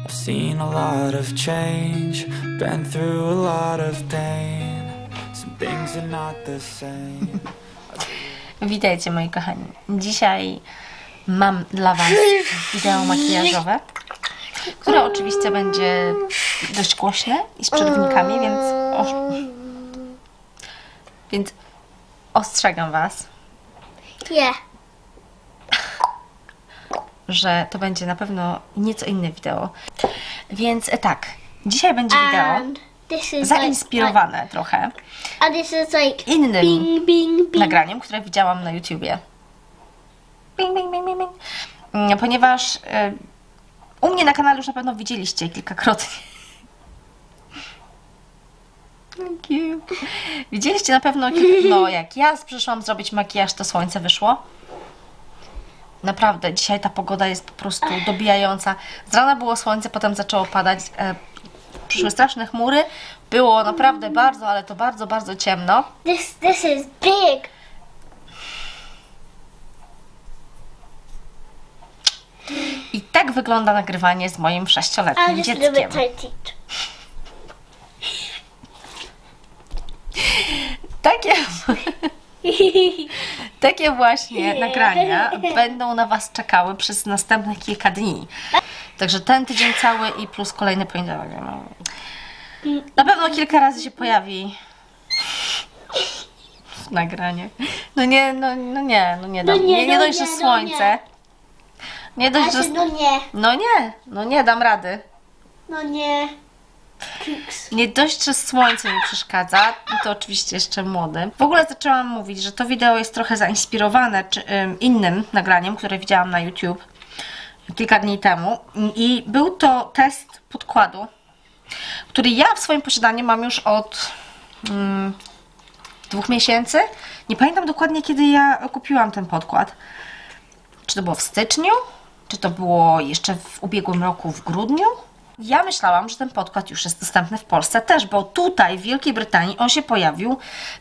I've seen a lot of change, been through a lot of pain. Some things are not the same. Witajcie moi kochani. Dzisiaj mam dla Was wideo makijażowe, które oczywiście będzie dość głośne i z przerwnikami, więc ostrzegam Was, że to będzie na pewno nieco inne wideo. Więc tak, dzisiaj będzie wideo zainspirowane trochę innym nagraniem, które widziałam na YouTubie. Ponieważ u mnie na kanale już na pewno widzieliście kilkakrotnie. Widzieliście na pewno, no jak ja przyszłam zrobić makijaż, to słońce wyszło. Naprawdę, dzisiaj ta pogoda jest po prostu dobijająca. Z rana było słońce, potem zaczęło padać. Przyszły straszne chmury. Było naprawdę bardzo, ale to bardzo, bardzo ciemno. This is big. I tak wygląda nagrywanie z moim 6-letnim dzieckiem. Takie właśnie nagrania będą na Was czekały przez następne kilka dni. Także ten tydzień cały i plus kolejny poniedziałek. Na pewno kilka razy się pojawi nagranie. Nie dość, że słońce. Nie dość, że... nie dam rady. Nie dość, że słońce mi przeszkadza, to oczywiście jeszcze młody. W ogóle zaczęłam mówić, że to wideo jest trochę zainspirowane innym nagraniem, które widziałam na YouTube kilka dni temu. I był to test podkładu, który ja w swoim posiadaniu mam już od 2 miesięcy. Nie pamiętam dokładnie, kiedy ja kupiłam ten podkład. Czy to było w styczniu? Czy to było jeszcze w ubiegłym roku w grudniu? Ja myślałam, że ten podkład już jest dostępny w Polsce też, bo tutaj w Wielkiej Brytanii on się pojawił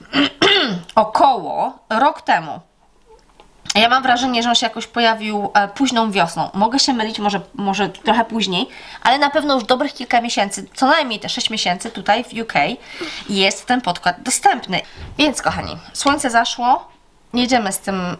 około rok temu. Ja mam wrażenie, że on się jakoś pojawił późną wiosną. Mogę się mylić, może trochę później, ale na pewno już dobrych kilka miesięcy, co najmniej te 6 miesięcy tutaj w UK jest ten podkład dostępny. Więc kochani, słońce zaszło, jedziemy z tym.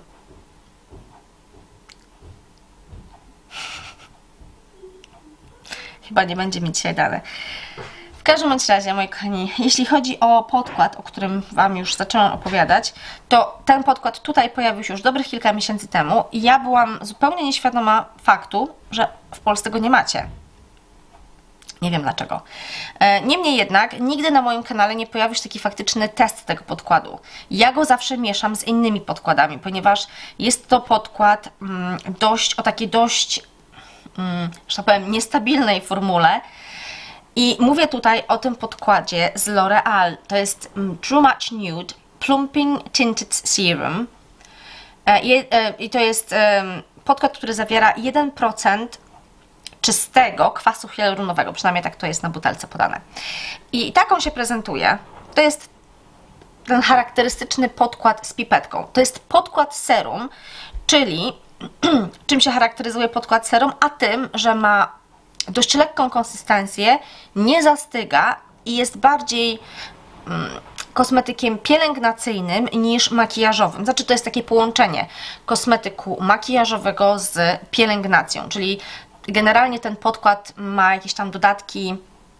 Chyba nie będzie mi dzisiaj dane. W każdym bądź razie, moi kochani, jeśli chodzi o podkład, o którym Wam już zaczęłam opowiadać, to ten podkład tutaj pojawił się już dobrych kilka miesięcy temu i ja byłam zupełnie nieświadoma faktu, że w Polsce go nie macie. Nie wiem dlaczego. Niemniej jednak, nigdy na moim kanale nie pojawił się taki faktyczny test tego podkładu. Ja go zawsze mieszam z innymi podkładami, ponieważ jest to podkład o takiej dość, że tak powiem, niestabilnej formule. I mówię tutaj o tym podkładzie z L'Oreal. To jest True Match Nude Plumping Tinted Serum. I to jest podkład, który zawiera 1% czystego kwasu hialuronowego. Przynajmniej tak to jest na butelce podane. I tak on się prezentuje. To jest ten charakterystyczny podkład z pipetką. To jest podkład serum, czyli czym się charakteryzuje podkład serum? A tym, że ma dość lekką konsystencję, nie zastyga i jest bardziej kosmetykiem pielęgnacyjnym niż makijażowym. Znaczy to jest takie połączenie kosmetyku makijażowego z pielęgnacją, czyli generalnie ten podkład ma jakieś tam dodatki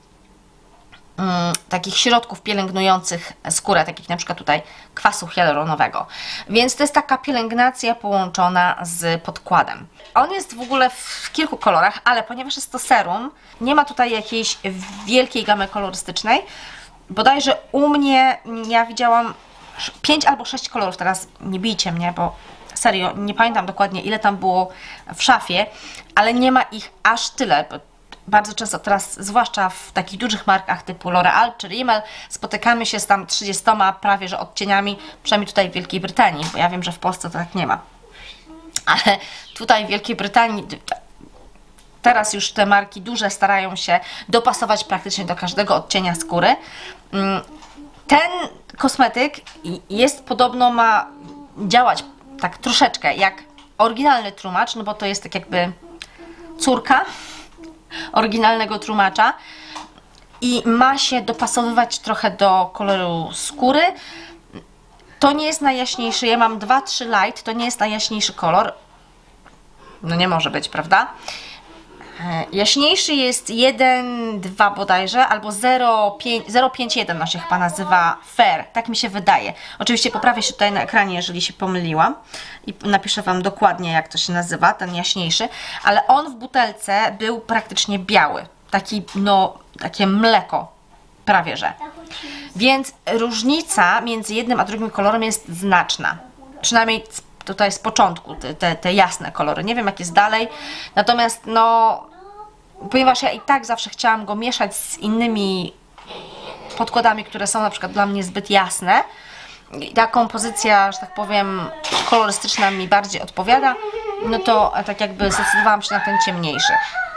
takich środków pielęgnujących skórę, takich na przykład tutaj kwasu hialuronowego. Więc to jest taka pielęgnacja połączona z podkładem. On jest w ogóle w kilku kolorach, ale ponieważ jest to serum, nie ma tutaj jakiejś wielkiej gamy kolorystycznej. Bodajże u mnie, ja widziałam 5 albo 6 kolorów, teraz nie bijcie mnie, bo serio, nie pamiętam dokładnie ile tam było w szafie, ale nie ma ich aż tyle. Bardzo często teraz, zwłaszcza w takich dużych markach typu L'Oreal czy Rimmel, spotykamy się z tam 30 prawie że odcieniami, przynajmniej tutaj w Wielkiej Brytanii, bo ja wiem, że w Polsce to tak nie ma. Ale tutaj w Wielkiej Brytanii teraz już te marki duże starają się dopasować praktycznie do każdego odcienia skóry. Ten kosmetyk podobno ma działać tak troszeczkę jak oryginalny True Match, no bo to jest tak jakby córka oryginalnego tłumacza i ma się dopasowywać trochę do koloru skóry. To nie jest najjaśniejszy, ja mam 2-3 light, to nie jest najjaśniejszy kolor. No nie może być, prawda? Jaśniejszy jest 1,2 bodajże, albo 0,51 no się chyba nazywa Fair, tak mi się wydaje. Oczywiście poprawię się tutaj na ekranie, jeżeli się pomyliłam i napiszę Wam dokładnie, jak to się nazywa, ten jaśniejszy, ale on w butelce był praktycznie biały, taki, no, takie mleko, prawie że. Więc różnica między jednym a drugim kolorem jest znaczna, przynajmniej tutaj z początku, te jasne kolory. Nie wiem, jak jest dalej. Natomiast, no, ponieważ ja i tak zawsze chciałam go mieszać z innymi podkładami, które są na przykład dla mnie zbyt jasne, i ta kompozycja, że tak powiem, kolorystyczna mi bardziej odpowiada, no to tak jakby zdecydowałam się na ten ciemniejszy.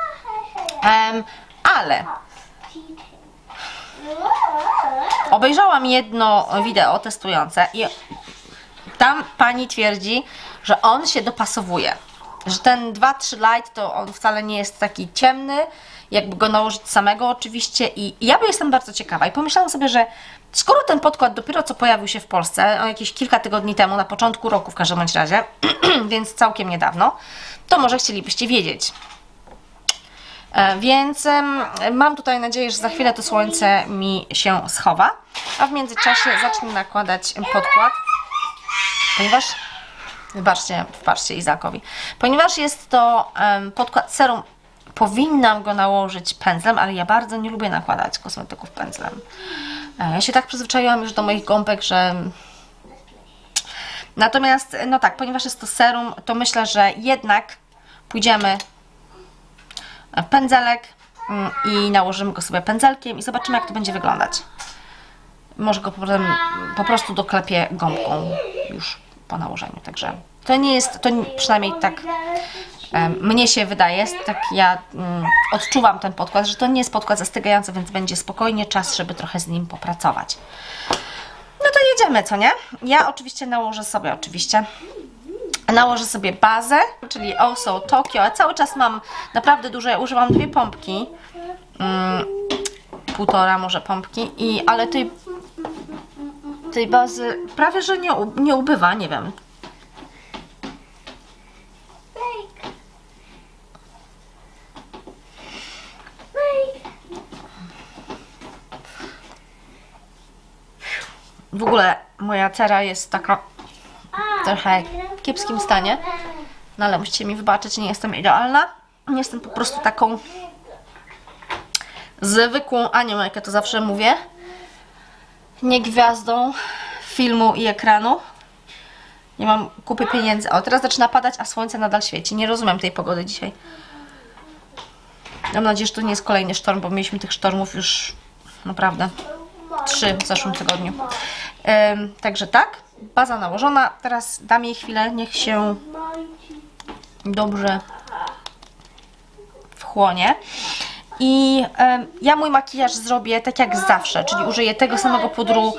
Ale obejrzałam jedno wideo testujące i tam pani twierdzi, że on się dopasowuje, że ten 2-3 light to on wcale nie jest taki ciemny, jakby go nałożyć samego oczywiście i ja jestem bardzo ciekawa i pomyślałam sobie, że skoro ten podkład dopiero co pojawił się w Polsce, jakieś kilka tygodni temu, na początku roku w każdym bądź razie, więc całkiem niedawno, to może chcielibyście wiedzieć. Więc mam tutaj nadzieję, że za chwilę to słońce mi się schowa, a w międzyczasie zacznę nakładać podkład. Ponieważ, wybaczcie Izakowi, ponieważ jest to podkład serum, powinnam go nałożyć pędzlem, ale ja bardzo nie lubię nakładać kosmetyków pędzlem. Ja się tak przyzwyczaiłam już do moich gąbek, że... Natomiast, no tak, ponieważ jest to serum, to myślę, że jednak pójdziemy pędzelek i nałożymy go sobie pędzelkiem i zobaczymy, jak to będzie wyglądać. Może go po prostu doklepię gąbką już po nałożeniu, także to nie jest, to przynajmniej tak mnie się wydaje, tak ja odczuwam ten podkład, że to nie jest podkład zastygający, więc będzie spokojnie czas, żeby trochę z nim popracować. No to jedziemy, co nie? Ja oczywiście nałożę sobie bazę, czyli Also Tokyo, a cały czas mam naprawdę dużo, ja używam 2 pompki, 1,5 może pompki, ale tej bazy prawie że nie ubywa, nie wiem. W ogóle moja cera jest taka trochę w kiepskim stanie, no ale musicie mi wybaczyć, nie jestem idealna. Nie jestem po prostu taką zwykłą Anią, jak ja to zawsze mówię. Nie gwiazdą filmu i ekranu. Nie mam kupy pieniędzy. O, teraz zaczyna padać, a słońce nadal świeci. Nie rozumiem tej pogody dzisiaj. Mam nadzieję, że to nie jest kolejny sztorm, bo mieliśmy tych sztormów już naprawdę 3 w zeszłym tygodniu. Także tak, baza nałożona. Teraz dam jej chwilę, niech się dobrze wchłonie. I ja mój makijaż zrobię tak jak zawsze, czyli użyję tego samego pudru,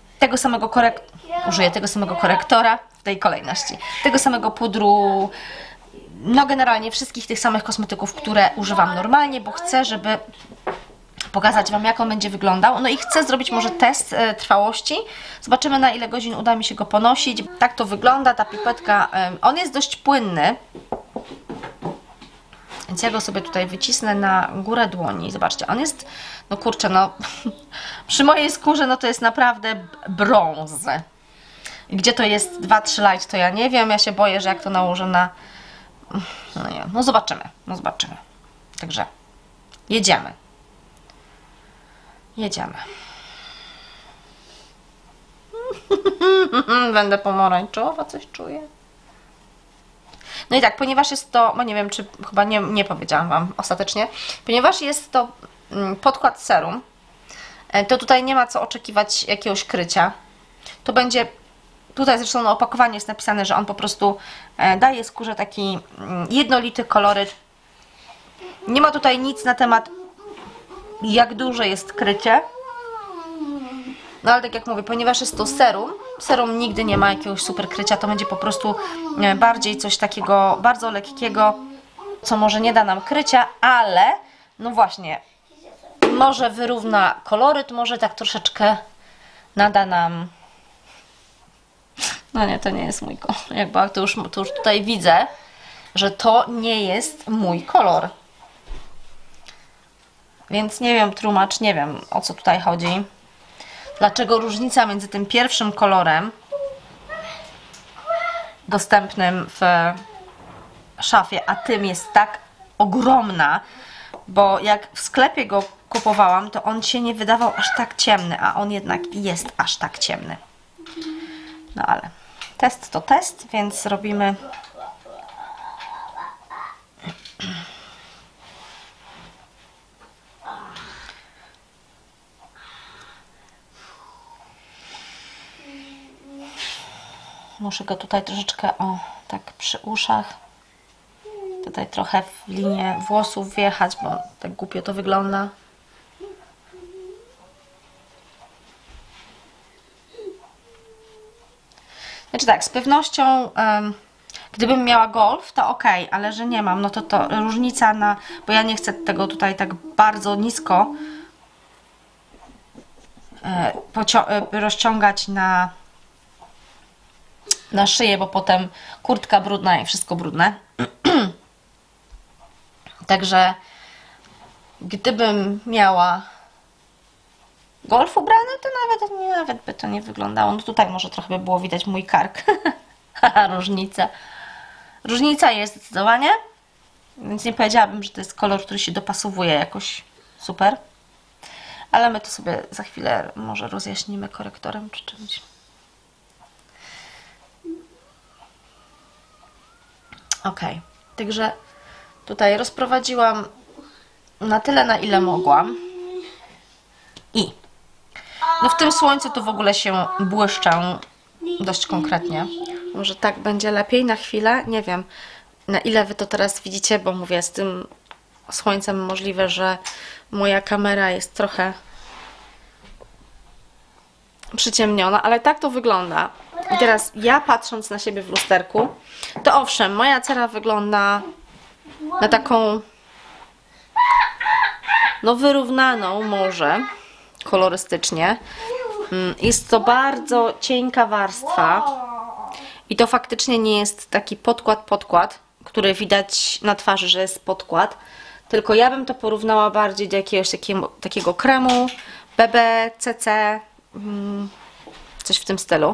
użyję tego samego korektora w tej kolejności, tego samego pudru, no generalnie wszystkich tych samych kosmetyków, które używam normalnie, bo chcę, żeby pokazać Wam, jak on będzie wyglądał. No i chcę zrobić może test trwałości. Zobaczymy, na ile godzin uda mi się go ponosić. Tak to wygląda, ta pipetka. On jest dość płynny, więc ja go sobie tutaj wycisnę na górę dłoni. Zobaczcie, on jest, no kurczę, no przy mojej skórze, no to jest naprawdę brąz. Gdzie to jest 2-3 light, to ja nie wiem. Ja się boję, że jak to nałożę na... No nie, no zobaczymy, Także jedziemy. Będę pomarańczowa, coś czuję. No i tak, ponieważ jest to, bo nie wiem, czy chyba nie powiedziałam Wam ostatecznie, ponieważ jest to podkład serum, to tutaj nie ma co oczekiwać jakiegoś krycia. To będzie, tutaj zresztą na opakowaniu jest napisane, że on po prostu daje skórze taki jednolity koloryt. Nie ma tutaj nic na temat, jak duże jest krycie. No ale tak jak mówię, ponieważ jest to serum nigdy nie ma jakiegoś super krycia, to będzie po prostu bardziej coś takiego bardzo lekkiego, co może nie da nam krycia, ale no właśnie, może wyrówna koloryt, może tak troszeczkę nada nam... No nie, to nie jest mój kolor. Jakby to już tutaj widzę, że to nie jest mój kolor. Więc nie wiem, tłumacz, nie wiem, o co tutaj chodzi. Dlaczego różnica między tym pierwszym kolorem dostępnym w szafie, a tym jest tak ogromna, bo jak w sklepie go kupowałam, to on się nie wydawał aż tak ciemny, a on jednak jest aż tak ciemny. No ale test to test, więc robimy... Muszę go tutaj troszeczkę, o, tak przy uszach. Tutaj trochę w linię włosów wjechać, bo tak głupio to wygląda. Znaczy tak, z pewnością, gdybym miała golf, to ok, ale że nie mam, no to różnica na... Bo ja nie chcę tego tutaj tak bardzo nisko rozciągać na szyję, bo potem kurtka brudna i wszystko brudne. Także gdybym miała golf ubrany, to nawet by to nie wyglądało. No tutaj może trochę by było widać mój kark. Różnica. Różnica jest zdecydowanie, więc nie powiedziałabym, że to jest kolor, który się dopasowuje jakoś super. Ale my to sobie za chwilę może rozjaśnimy korektorem czy czymś. Ok, także tutaj rozprowadziłam na tyle, na ile mogłam. I no w tym słońcu to w ogóle się błyszczę dość konkretnie. Może tak będzie lepiej na chwilę. Nie wiem, na ile wy to teraz widzicie, bo mówię, z tym słońcem możliwe, że moja kamera jest trochę przyciemniona, ale tak to wygląda. I teraz ja patrząc na siebie w lusterku, to owszem, moja cera wygląda na taką no wyrównaną może kolorystycznie. Jest to bardzo cienka warstwa i to faktycznie nie jest taki podkład, który widać na twarzy, że jest podkład, tylko ja bym to porównała bardziej do jakiegoś takiego kremu BB, CC, coś w tym stylu.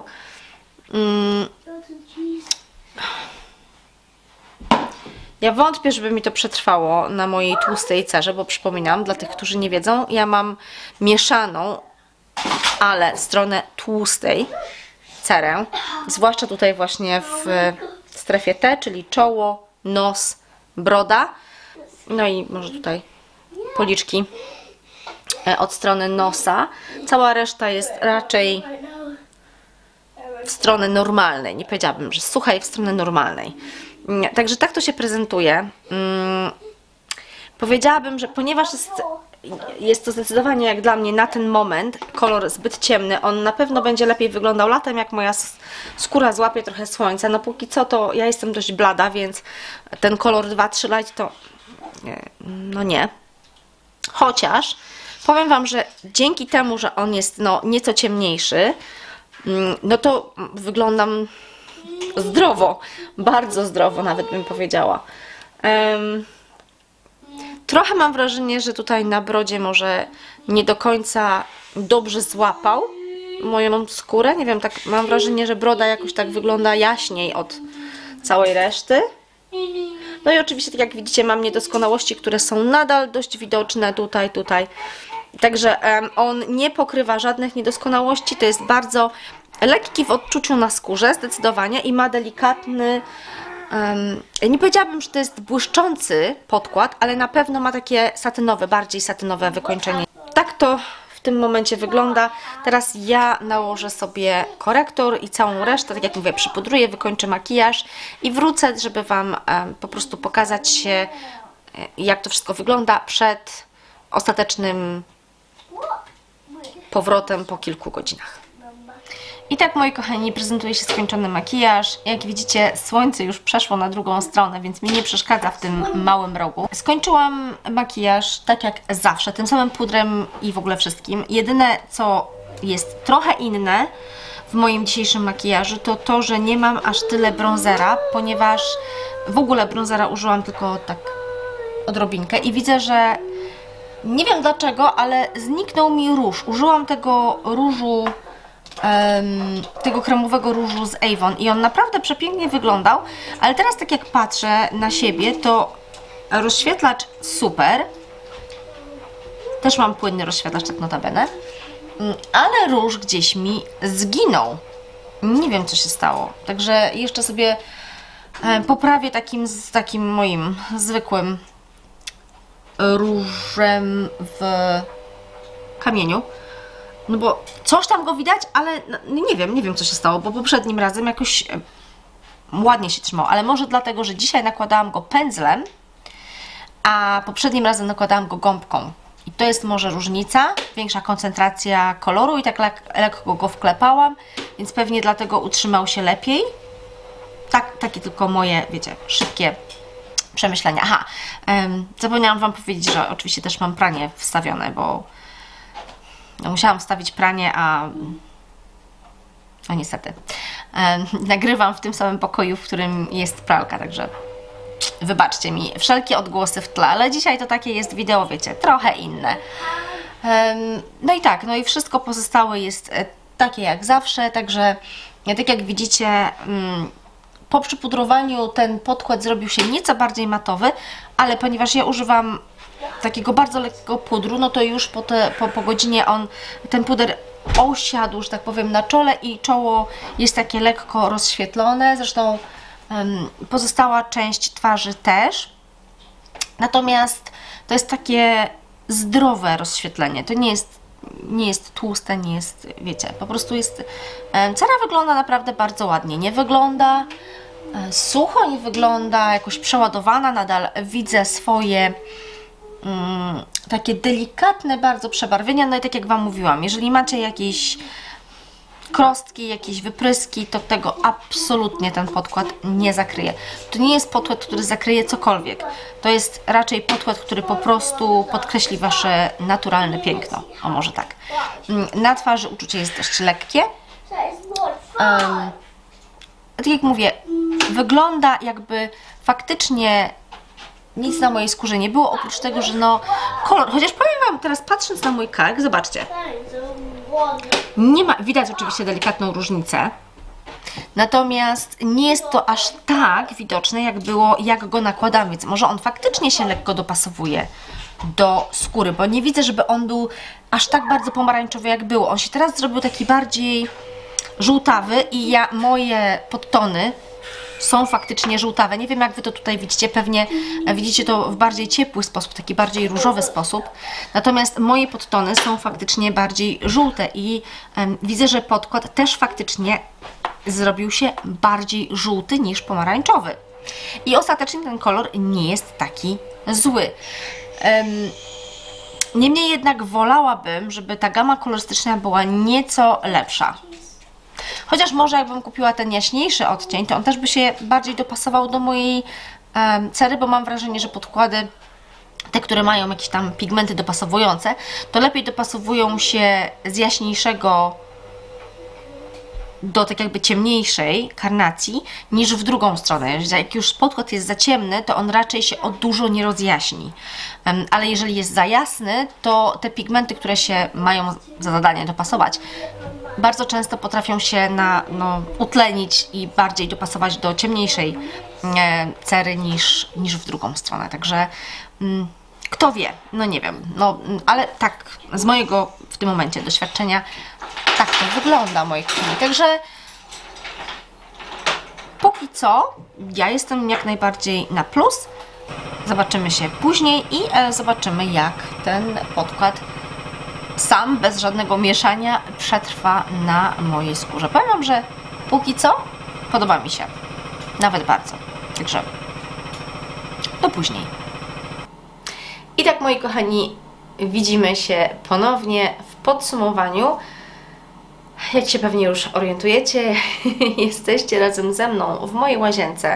Ja wątpię, żeby mi to przetrwało na mojej tłustej cerze, bo przypominam, dla tych, którzy nie wiedzą, ja mam mieszaną, ale stronę tłustej cerę, zwłaszcza tutaj właśnie w strefie T, czyli czoło, nos, broda, no i może tutaj policzki od strony nosa. Cała reszta jest raczej w stronę normalnej. Nie powiedziałabym, że suchej, w stronę normalnej. Także tak to się prezentuje. Powiedziałabym, że ponieważ jest to zdecydowanie jak dla mnie na ten moment kolor zbyt ciemny, on na pewno będzie lepiej wyglądał latem, jak moja skóra złapie trochę słońca. No póki co to ja jestem dość blada, więc ten kolor 2-3 light to no nie. Chociaż powiem wam, że dzięki temu, że on jest no nieco ciemniejszy, no to wyglądam zdrowo, bardzo zdrowo nawet bym powiedziała. Trochę mam wrażenie, że tutaj na brodzie może nie do końca dobrze złapał moją skórę. Nie wiem, tak mam wrażenie, że broda jakoś tak wygląda jaśniej od całej reszty. No i oczywiście, tak jak widzicie, mam niedoskonałości, które są nadal dość widoczne tutaj. Także on nie pokrywa żadnych niedoskonałości. To jest bardzo lekki w odczuciu na skórze, zdecydowanie, i ma delikatny, nie powiedziałabym, że to jest błyszczący podkład, ale na pewno ma takie satynowe, bardziej satynowe wykończenie. Tak to w tym momencie wygląda. Teraz ja nałożę sobie korektor i całą resztę, tak jak mówię, przypudruję, wykończę makijaż i wrócę, żeby wam po prostu pokazać się, jak to wszystko wygląda przed ostatecznym powrotem po kilku godzinach. I tak, moi kochani, prezentuje się skończony makijaż. Jak widzicie, słońce już przeszło na drugą stronę, więc mi nie przeszkadza w tym małym rogu. Skończyłam makijaż tak jak zawsze, tym samym pudrem i w ogóle wszystkim. Jedyne, co jest trochę inne w moim dzisiejszym makijażu, to to, że nie mam aż tyle bronzera, ponieważ w ogóle bronzera użyłam tylko tak odrobinkę i widzę, że nie wiem dlaczego, ale zniknął mi róż. Użyłam tego różu, tego kremowego różu z Avon i on naprawdę przepięknie wyglądał, ale teraz tak jak patrzę na siebie, to rozświetlacz super. Też mam płynny rozświetlacz, tak notabene. Ale róż gdzieś mi zginął. Nie wiem, co się stało. Także jeszcze sobie poprawię takim moim zwykłym różem w kamieniu. No bo coś tam go widać, ale no nie wiem, co się stało, bo poprzednim razem jakoś ładnie się trzymał. Ale może dlatego, że dzisiaj nakładałam go pędzlem, a poprzednim razem nakładałam go gąbką. I to jest może różnica, większa koncentracja koloru i tak lekko go wklepałam, więc pewnie dlatego utrzymał się lepiej. Takie tylko moje, wiecie, szybkie przemyślenia. Aha, zapomniałam Wam powiedzieć, że oczywiście też mam pranie wstawione, bo musiałam wstawić pranie, a no niestety nagrywam w tym samym pokoju, w którym jest pralka, także wybaczcie mi wszelkie odgłosy w tle, ale dzisiaj to takie jest wideo, wiecie, trochę inne. No i tak, no i wszystko pozostałe jest takie jak zawsze, także tak jak widzicie, po przypudrowaniu ten podkład zrobił się nieco bardziej matowy, ale ponieważ ja używam takiego bardzo lekkiego pudru, no to już po godzinie ten puder osiadł, że tak powiem, na czole i czoło jest takie lekko rozświetlone, zresztą pozostała część twarzy też. Natomiast to jest takie zdrowe rozświetlenie, to nie jest tłuste, nie jest, wiecie, po prostu jest, cera wygląda naprawdę bardzo ładnie, nie wygląda sucho, nie wygląda jakoś przeładowana, nadal widzę swoje takie delikatne bardzo przebarwienia, no i tak jak Wam mówiłam, jeżeli macie jakieś krostki, jakieś wypryski, to tego absolutnie ten podkład nie zakryje. To nie jest podkład, który zakryje cokolwiek. To jest raczej podkład, który po prostu podkreśli Wasze naturalne piękno. O, może tak. Na twarzy uczucie jest dość lekkie. Tak jak mówię, wygląda jakby faktycznie nic na mojej skórze nie było, oprócz tego, że no kolor, chociaż powiem Wam teraz, patrząc na mój kark, zobaczcie, nie ma, widać oczywiście delikatną różnicę, natomiast nie jest to aż tak widoczne, jak było, jak go nakładam, więc może on faktycznie się lekko dopasowuje do skóry, bo nie widzę, żeby on był aż tak bardzo pomarańczowy, jak było. On się teraz zrobił taki bardziej żółtawy i moje podtony są faktycznie żółtawe. Nie wiem, jak Wy to tutaj widzicie, pewnie widzicie to w bardziej ciepły sposób, taki bardziej różowy sposób. Natomiast moje podtony są faktycznie bardziej żółte i widzę, że podkład też faktycznie zrobił się bardziej żółty niż pomarańczowy. I ostatecznie ten kolor nie jest taki zły. Niemniej jednak wolałabym, żeby ta gama kolorystyczna była nieco lepsza. Chociaż może jakbym kupiła ten jaśniejszy odcień, to on też by się bardziej dopasował do mojej cery, bo mam wrażenie, że podkłady, te, które mają jakieś tam pigmenty dopasowujące, to lepiej dopasowują się z jaśniejszego do tak jakby ciemniejszej karnacji niż w drugą stronę. Jak już podkład jest za ciemny, to on raczej się o dużo nie rozjaśni. Ale jeżeli jest za jasny, to te pigmenty, które się mają za zadanie dopasować, bardzo często potrafią się utlenić i bardziej dopasować do ciemniejszej cery niż w drugą stronę. Także kto wie, no nie wiem, no ale tak z mojego w tym momencie doświadczenia tak to wygląda, moi kochani. Także póki co ja jestem jak najbardziej na plus. Zobaczymy się później i zobaczymy, jak ten podkład sam, bez żadnego mieszania, przetrwa na mojej skórze. Powiem Wam, że póki co podoba mi się. Nawet bardzo. Także do później. I tak, moi kochani, widzimy się ponownie w podsumowaniu. jak się pewnie już orientujecie, jesteście razem ze mną w mojej łazience.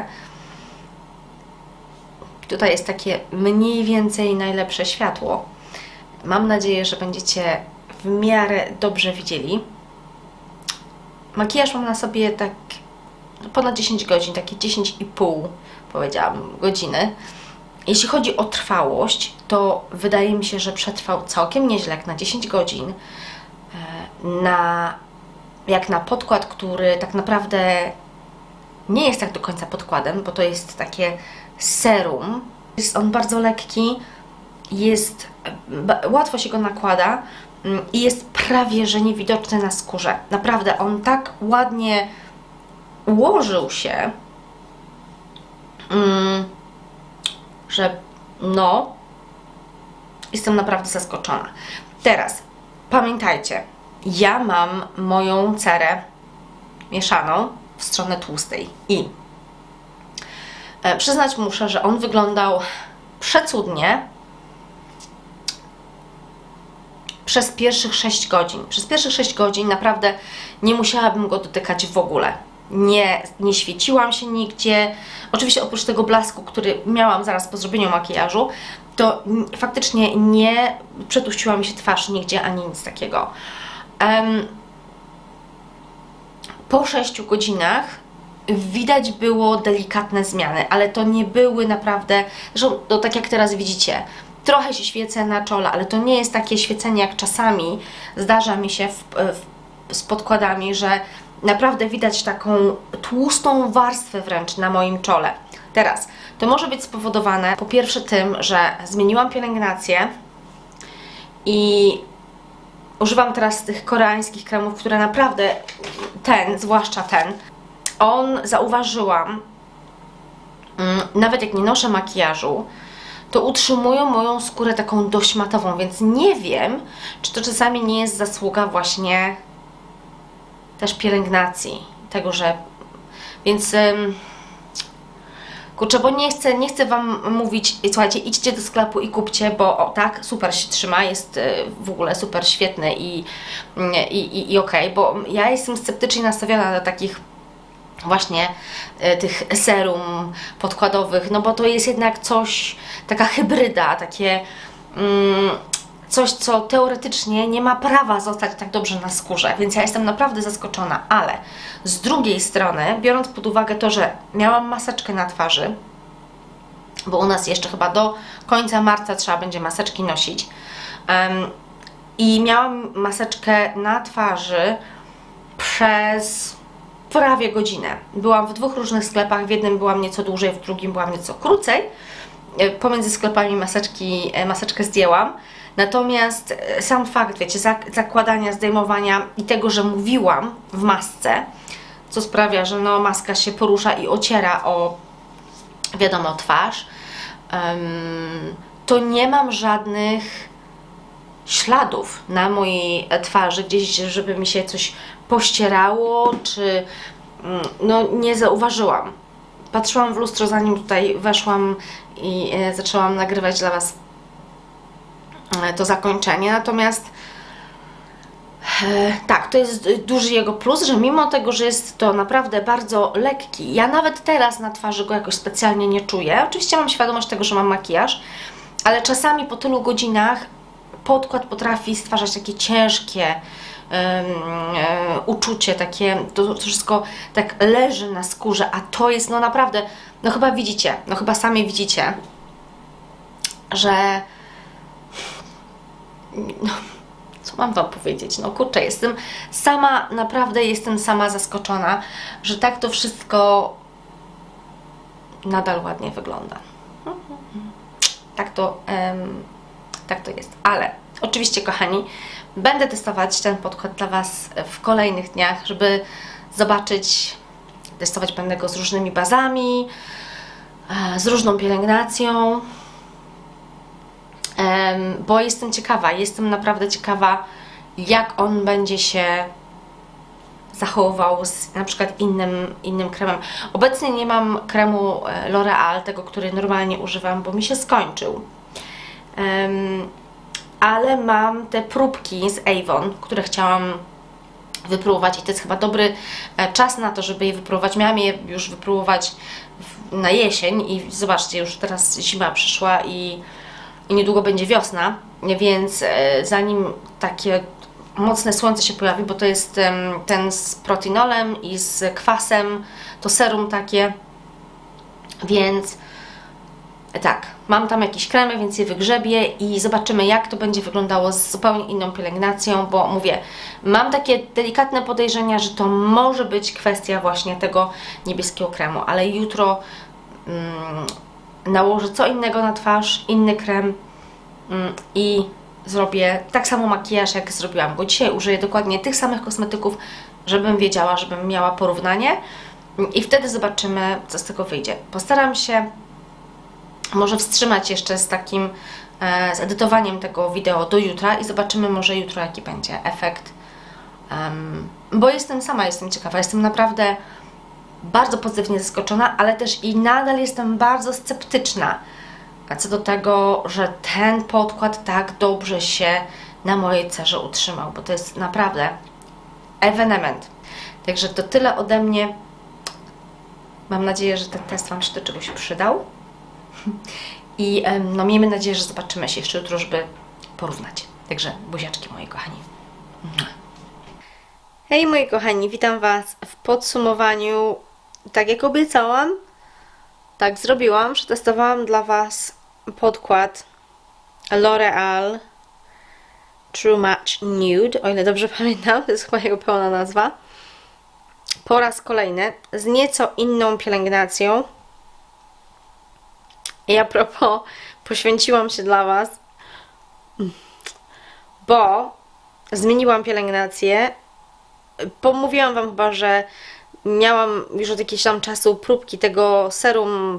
Tutaj jest takie mniej więcej najlepsze światło. Mam nadzieję, że będziecie w miarę dobrze widzieli. Makijaż mam na sobie tak ponad 10 godzin, takie 10,5 powiedziałam godziny. Jeśli chodzi o trwałość, to wydaje mi się, że przetrwał całkiem nieźle, jak na 10 godzin. Jak na podkład, który tak naprawdę nie jest tak do końca podkładem, bo to jest takie serum. Jest on bardzo lekki, łatwo się go nakłada i jest prawie że niewidoczny na skórze. Naprawdę, on tak ładnie ułożył się, że no, jestem naprawdę zaskoczona. Teraz pamiętajcie, ja mam moją cerę mieszaną w stronę tłustej i przyznać muszę, że on wyglądał przecudnie przez pierwszych 6 godzin. Przez pierwszych 6 godzin naprawdę nie musiałabym go dotykać w ogóle. Nie świeciłam się nigdzie. Oczywiście oprócz tego blasku, który miałam zaraz po zrobieniu makijażu, to faktycznie nie przetuściła mi się twarz nigdzie, ani nic takiego. Po 6 godzinach widać było delikatne zmiany, ale to nie były naprawdę, zresztą to tak jak teraz widzicie, trochę się świecę na czole, ale to nie jest takie świecenie jak czasami zdarza mi się z podkładami, że naprawdę widać taką tłustą warstwę wręcz na moim czole. Teraz, to może być spowodowane po pierwsze tym, że zmieniłam pielęgnację i używam teraz tych koreańskich kremów, które naprawdę zwłaszcza ten, zauważyłam, nawet jak nie noszę makijażu, to utrzymują moją skórę taką dość matową, więc nie wiem, czy to czasami nie jest zasługa właśnie też pielęgnacji, tego, że... Więc... kurczę, bo nie chcę Wam mówić, słuchajcie, idźcie do sklepu i kupcie, bo tak, super się trzyma, jest w ogóle super świetny i okej, bo ja jestem sceptycznie nastawiona do takich właśnie tych serum podkładowych, no bo to jest jednak coś, taka hybryda, takie coś, co teoretycznie nie ma prawa zostać tak dobrze na skórze, więc ja jestem naprawdę zaskoczona, ale z drugiej strony, biorąc pod uwagę to, że miałam maseczkę na twarzy, bo u nas jeszcze chyba do końca marca trzeba będzie maseczki nosić, i miałam maseczkę na twarzy przez prawie godzinę. Byłam w 2 różnych sklepach, w jednym byłam nieco dłużej, w drugim byłam nieco krócej. Pomiędzy sklepami maseczkę zdjęłam. Natomiast sam fakt, wiecie, zakładania, zdejmowania i tego, że mówiłam w masce, co sprawia, że no, maska się porusza i ociera o, wiadomo, twarz, to nie mam żadnych śladów na mojej twarzy, gdzieś, żeby mi się coś pościerało, czy no nie zauważyłam. Patrzyłam w lustro, zanim tutaj weszłam i zaczęłam nagrywać dla Was to zakończenie, natomiast tak, to jest duży jego plus, że mimo tego, że jest to naprawdę bardzo lekki, ja nawet teraz na twarzy go jakoś specjalnie nie czuję. Oczywiście mam świadomość tego, że mam makijaż, ale czasami po tylu godzinach podkład potrafi stwarzać takie ciężkie uczucie, takie, to wszystko tak leży na skórze, a to jest no naprawdę, no chyba widzicie, no chyba sami widzicie, że no, co mam Wam powiedzieć, no kurczę, naprawdę jestem sama zaskoczona, że tak to wszystko nadal ładnie wygląda. Tak to jest, ale oczywiście, kochani, będę testować ten podkład dla Was w kolejnych dniach, żeby zobaczyć, testować będę go z różnymi bazami, z różną pielęgnacją, bo jestem ciekawa, jestem naprawdę ciekawa, jak on będzie się zachowywał z na przykład innym kremem. Obecnie nie mam kremu L'Oreal, tego, który normalnie używam, bo mi się skończył. Ale mam te próbki z Avon, które chciałam wypróbować i to jest chyba dobry czas na to, żeby je wypróbować. Miałam je już wypróbować na jesień i zobaczcie, już teraz zima przyszła i niedługo będzie wiosna, więc zanim takie mocne słońce się pojawi, bo to jest ten z proteinolem i z kwasem, to serum takie, więc tak, mam tam jakieś kremy, więc je wygrzebię i zobaczymy, jak to będzie wyglądało z zupełnie inną pielęgnacją, bo mówię, mam takie delikatne podejrzenia, że to może być kwestia właśnie tego niebieskiego kremu, ale jutro nałożę co innego na twarz, inny krem i zrobię tak samo makijaż, jak zrobiłam go dzisiaj. Użyję dokładnie tych samych kosmetyków, żebym wiedziała, żebym miała porównanie i wtedy zobaczymy, co z tego wyjdzie. Postaram się może wstrzymać jeszcze z takim z edytowaniem tego wideo do jutra i zobaczymy może jutro, jaki będzie efekt, bo jestem ciekawa, jestem naprawdę bardzo pozytywnie zaskoczona, ale też i nadal jestem bardzo sceptyczna co do tego, że ten podkład tak dobrze się na mojej cerze utrzymał, bo to jest naprawdę ewenement. Także to tyle ode mnie. Mam nadzieję, że ten test Wam się do czegoś przydał. I no, miejmy nadzieję, że zobaczymy się jeszcze jutro, żeby porównać. Także buziaczki, moi kochani. Hej, moi kochani, witam Was w podsumowaniu. Tak jak obiecałam, tak zrobiłam. Przetestowałam dla Was podkład L'Oreal True Match Nude, o ile dobrze pamiętam, to jest chyba jego pełna nazwa. Po raz kolejny z nieco inną pielęgnacją. I a propos, poświęciłam się dla Was, bo zmieniłam pielęgnację. Pomówiłam Wam chyba, że miałam już od jakiegoś tam czasu próbki tego serum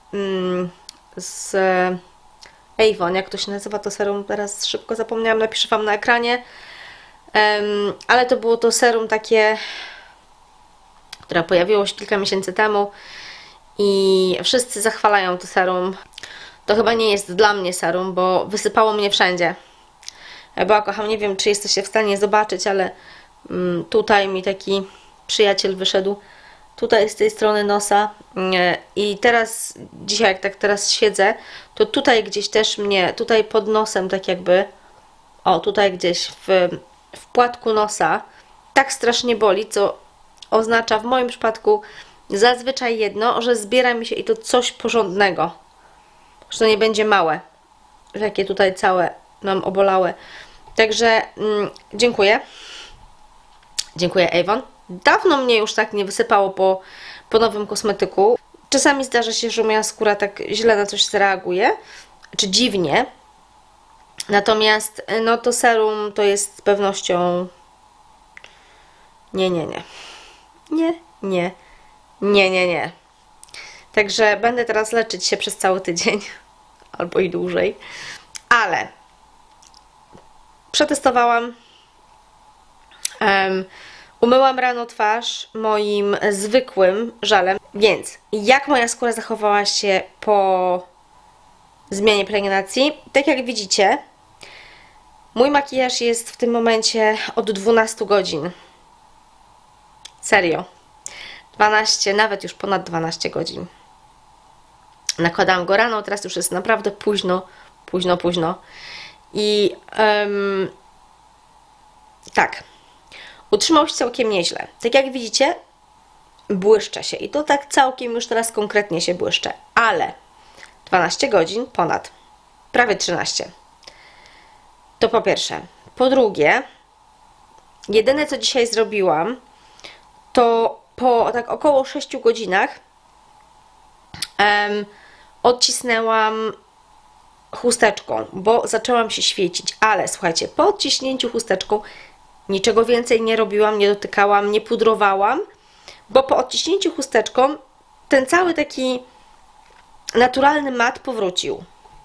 z Avon, jak to się nazywa to serum, teraz szybko zapomniałam, napiszę Wam na ekranie, ale to było to serum takie, które pojawiło się kilka miesięcy temu i wszyscy zachwalają to serum. To chyba nie jest dla mnie serum, bo wysypało mnie wszędzie. Bo kocham, nie wiem, czy jesteście w stanie zobaczyć, ale tutaj mi taki przyjaciel wyszedł. Tutaj z tej strony nosa. I teraz, dzisiaj jak tak teraz siedzę, to tutaj gdzieś też mnie, tutaj pod nosem tak jakby, o tutaj gdzieś w płatku nosa, tak strasznie boli, co oznacza w moim przypadku zazwyczaj jedno, że zbiera mi się i to coś porządnego. Że to nie będzie małe. Jakie tutaj całe nam obolałe. Także dziękuję. Dziękuję, Avon. Dawno mnie już tak nie wysypało po nowym kosmetyku. Czasami zdarza się, że moja skóra tak źle na coś zareaguje, czy dziwnie. Natomiast no to serum to jest z pewnością nie. Także będę teraz leczyć się przez cały tydzień albo i dłużej. Ale przetestowałam. Umyłam rano twarz moim zwykłym żelem. Więc jak moja skóra zachowała się po zmianie pielęgnacji? Tak jak widzicie, mój makijaż jest w tym momencie od 12 godzin. Serio. 12, nawet już ponad 12 godzin. Nakładałam go rano, teraz już jest naprawdę późno. I tak. Utrzymał się całkiem nieźle. Tak jak widzicie, błyszczę się. I to tak całkiem już teraz konkretnie się błyszczę. Ale 12 godzin ponad. Prawie 13. To po pierwsze. Po drugie, jedyne co dzisiaj zrobiłam, to po tak około 6 godzinach odcisnęłam chusteczką, bo zaczęłam się świecić. Ale słuchajcie, po odciśnięciu chusteczką niczego więcej nie robiłam, nie dotykałam, nie pudrowałam, bo po odciśnięciu chusteczką ten cały taki naturalny mat powrócił.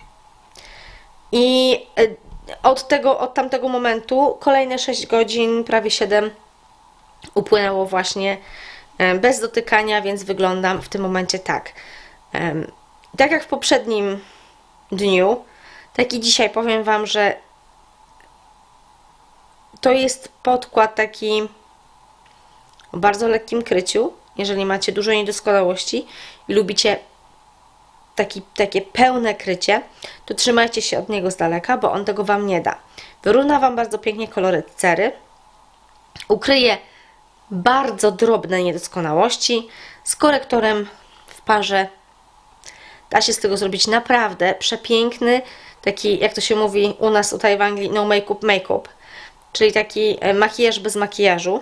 I od tamtego momentu kolejne 6 godzin, prawie 7 upłynęło właśnie bez dotykania, więc wyglądam w tym momencie tak. Tak jak w poprzednim dniu, tak i dzisiaj powiem Wam, że to jest podkład taki o bardzo lekkim kryciu, jeżeli macie dużo niedoskonałości i lubicie takie pełne krycie, to trzymajcie się od niego z daleka, bo on tego Wam nie da. Wyrówna Wam bardzo pięknie koloryt cery, ukryje bardzo drobne niedoskonałości, z korektorem w parze da się z tego zrobić naprawdę przepiękny, taki, jak to się mówi u nas tutaj w Anglii, no make-up, czyli taki makijaż bez makijażu,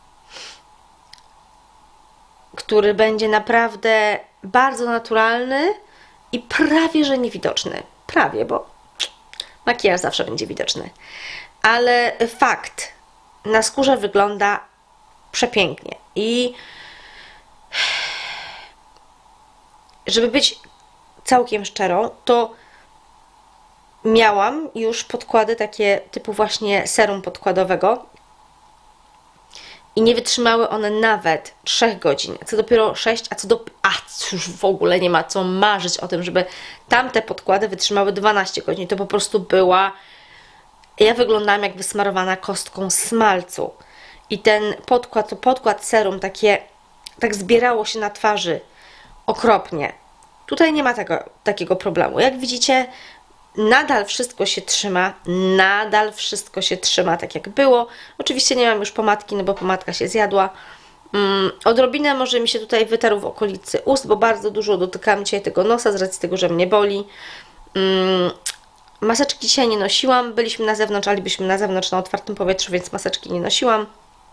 który będzie naprawdę bardzo naturalny i prawie że niewidoczny. Prawie, bo makijaż zawsze będzie widoczny. Ale fakt, na skórze wygląda przepięknie. I żeby być całkiem szczerą, to miałam już podkłady takie typu właśnie serum podkładowego i nie wytrzymały one nawet 3 godzin, co dopiero 6, już w ogóle nie ma co marzyć o tym, żeby tamte podkłady wytrzymały 12 godzin. To po prostu była... Ja wyglądałam jak wysmarowana kostką smalcu. I ten podkład, to podkład serum, tak zbierało się na twarzy okropnie. Tutaj nie ma takiego problemu. Jak widzicie, nadal wszystko się trzyma tak jak było. Oczywiście nie mam już pomadki, no bo pomadka się zjadła. Odrobinę może mi się tutaj wytarł w okolicy ust, bo bardzo dużo dotykam dzisiaj tego nosa z racji tego, że mnie boli. Maseczki dzisiaj nie nosiłam. Byliśmy na zewnątrz, ale byliśmy na zewnątrz na otwartym powietrzu, więc maseczki nie nosiłam.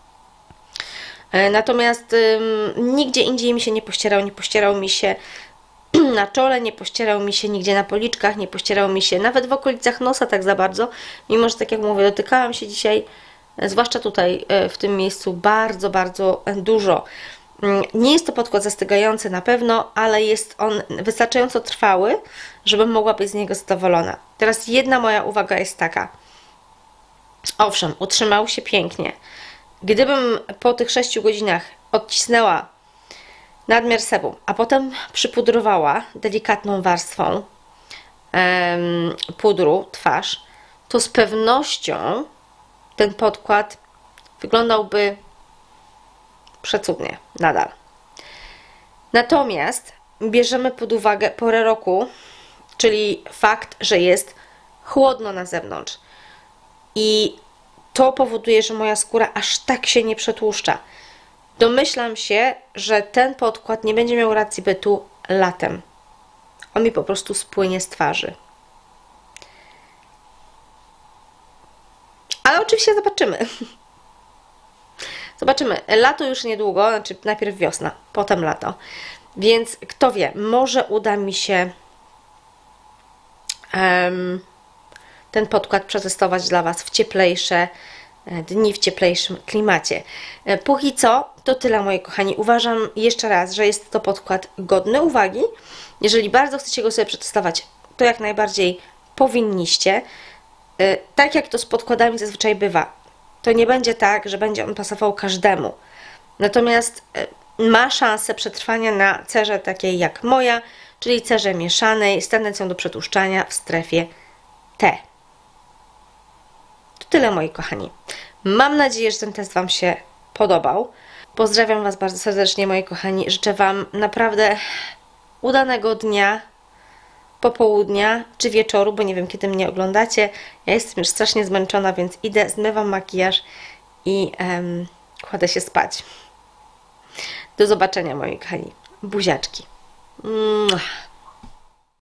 Natomiast nigdzie indziej mi się nie pościerał mi się na czole, nie pościerał mi się nigdzie na policzkach, nie pościerał mi się nawet w okolicach nosa tak za bardzo, mimo że tak jak mówię, dotykałam się dzisiaj, zwłaszcza tutaj w tym miejscu, bardzo, bardzo dużo. Nie jest to podkład zastygający na pewno, ale jest on wystarczająco trwały, żebym mogła być z niego zadowolona. Teraz jedna moja uwaga jest taka. Owszem, utrzymał się pięknie. Gdybym po tych 6 godzinach odcisnęła nadmiar sebum, a potem przypudrowała delikatną warstwą pudru twarz, to z pewnością ten podkład wyglądałby przecudnie nadal. Natomiast bierzemy pod uwagę porę roku, czyli fakt, że jest chłodno na zewnątrz i to powoduje, że moja skóra aż tak się nie przetłuszcza. Domyślam się, że ten podkład nie będzie miał racji bytu latem. On mi po prostu spłynie z twarzy. Ale oczywiście zobaczymy. Zobaczymy. Lato już niedługo, znaczy najpierw wiosna, potem lato. Więc kto wie, może uda mi się ten podkład przetestować dla Was w cieplejsze dni, w cieplejszym klimacie. Póki co, to tyle, moi kochani. Uważam jeszcze raz, że jest to podkład godny uwagi. Jeżeli bardzo chcecie go sobie przetestować, to jak najbardziej powinniście. Tak jak to z podkładami zazwyczaj bywa, to nie będzie tak, że będzie on pasował każdemu. Natomiast ma szansę przetrwania na cerze takiej jak moja, czyli cerze mieszanej z tendencją do przetłuszczania w strefie T. To tyle, moi kochani. Mam nadzieję, że ten test Wam się podobał. Pozdrawiam Was bardzo serdecznie, moi kochani. Życzę Wam naprawdę udanego dnia, popołudnia czy wieczoru, bo nie wiem, kiedy mnie oglądacie. Ja jestem już strasznie zmęczona, więc idę, zmywam makijaż i kładę się spać. Do zobaczenia, moi kochani. Buziaczki.